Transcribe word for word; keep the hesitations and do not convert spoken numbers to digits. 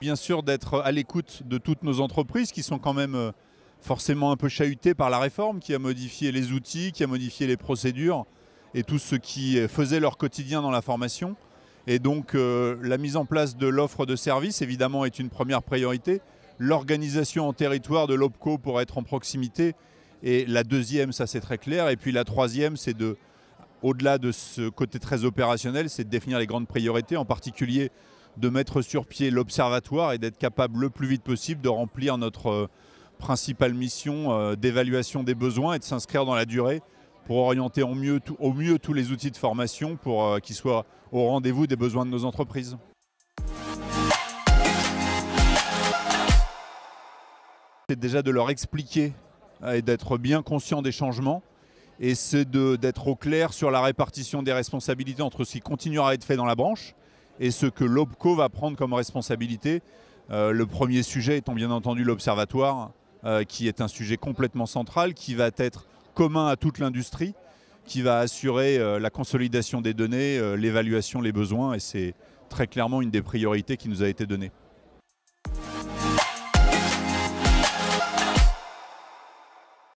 bien sûr d'être à l'écoute de toutes nos entreprises qui sont quand même forcément un peu chahutées par la réforme, qui a modifié les outils, qui a modifié les procédures et tout ce qui faisait leur quotidien dans la formation. Et donc euh, la mise en place de l'offre de services, évidemment, est une première priorité. L'organisation en territoire de l'OPCO pour être en proximité est la deuxième, ça c'est très clair. Et puis la troisième, c'est de, au-delà de ce côté très opérationnel, c'est de définir les grandes priorités, en particulier de mettre sur pied l'observatoire et d'être capable le plus vite possible de remplir notre euh, principale mission euh, d'évaluation des besoins et de s'inscrire dans la durée pour orienter au mieux, tout, au mieux tous les outils de formation pour euh, qu'ils soient au rendez-vous des besoins de nos entreprises. C'est déjà de leur expliquer et d'être bien conscient des changements, et c'est d'être au clair sur la répartition des responsabilités entre ce qui continuera à être fait dans la branche et ce que l'OPCO va prendre comme responsabilité. Euh, le premier sujet étant bien entendu l'observatoire, euh, qui est un sujet complètement central, qui va être commun à toute l'industrie, qui va assurer euh, la consolidation des données, euh, l'évaluation, les besoins, et c'est très clairement une des priorités qui nous a été donnée.